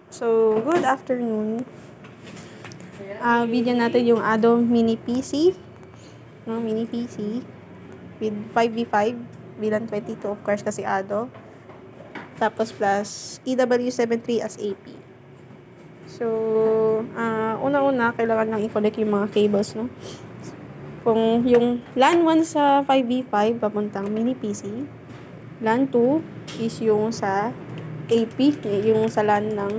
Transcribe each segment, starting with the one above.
So, good afternoon. Video natin yung Ado Mini PC. No, Mini PC. With 5v5. Bilang 22 of course kasi Ado. Tapos plus EW73 as AP. So, una-una, kailangan lang i-connect yung mga cables, no? Kung yung LAN 1 sa 5v5, papuntang Mini PC. LAN 2 is yung sa AP, yung sa LAN ng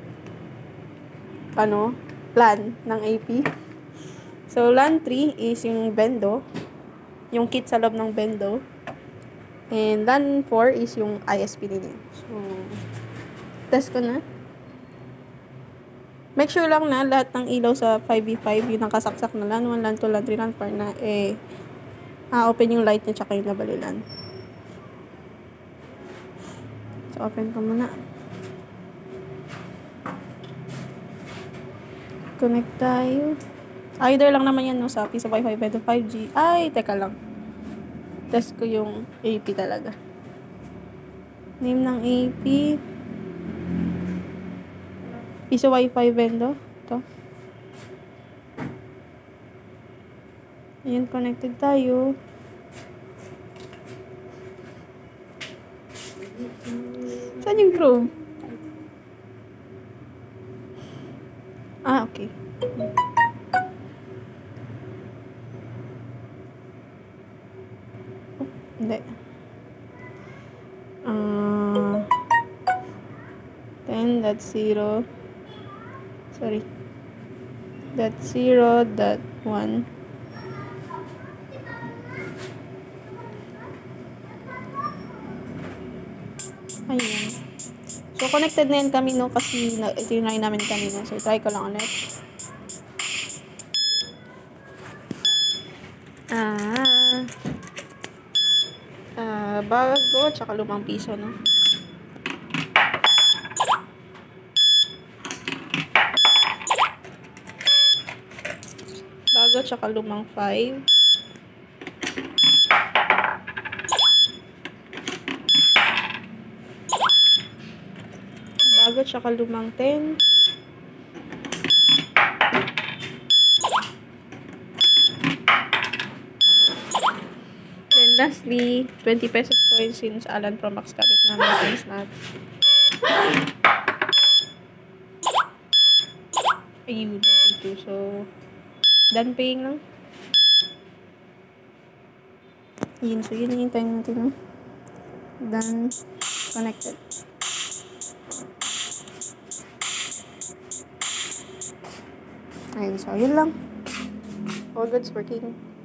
LAN ng AP. So, LAN 3 is yung Bendo, yung kit sa loob ng Bendo. And LAN 4 is yung ISP din. So, test ko na. Make sure lang na lahat ng ilaw sa 5v5, yung nakasaksak na LAN 1, LAN 2, LAN 3, LAN 4 na open yung light niya tsaka yung nabalilan. So, open ko muna. Connect tayo. Either lang naman yan no, sa piece of Wi-Fi Bendo 5G. Ay, teka lang. Test ko yung AP talaga. Name ng AP. Piece of Wi-Fi Bendo. Ito. Ayan, connected tayo. Saan yung Chrome? Okay. Hindi. 10.0. Sorry. .0.1. Ayun. So, connected na yan kami, no? Kasi tinry namin kanina. So, try ko lang ulit. Bago, tsaka lumang piso, no? Bago, tsaka lumang 5. Bago, tsaka lumang 10. Then, lastly, 20 pesos coin since Alan Pro Max kapit namin is not. Ayun, dito. So, done paying lang. Yun, so yun yung time natin, no? Done. Connected. Ayun, so yun lang. All goods working.